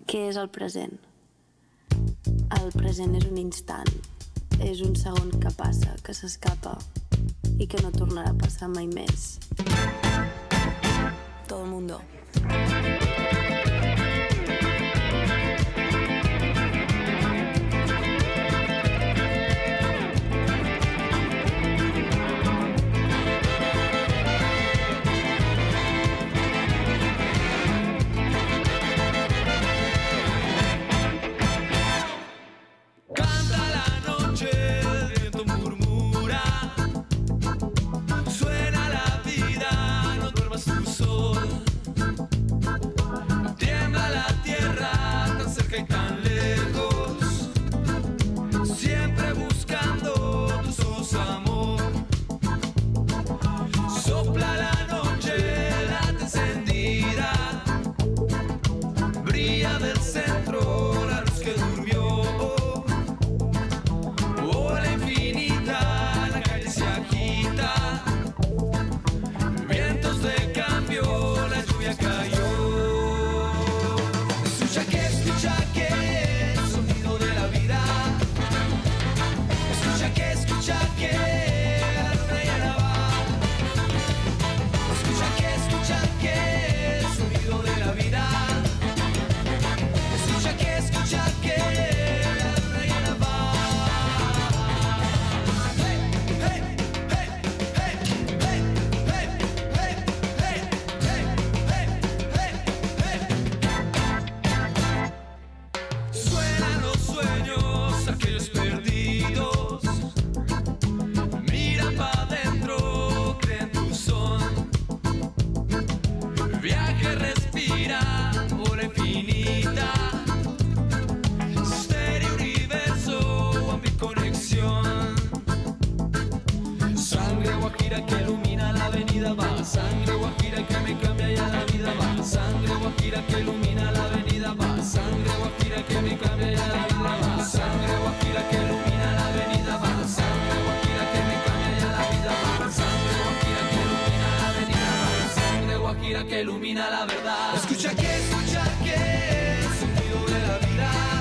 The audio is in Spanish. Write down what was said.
Què és el present? El present és un instant, és un segon que passa, que s'escapa i que no tornarà a passar mai més. Todo el mundo. Sangre guajira que me cambia ya la vida va. Sangre guajira que ilumina la avenida va. Sangre guajira que me cambia ya la vida va. Sangre guajira que ilumina la avenida va. Sangre guajira que me cambia ya la vida va. Sangre guajira que ilumina la avenida va. Sangre guajira que ilumina la verdad. Escucha que el sonido de la vida.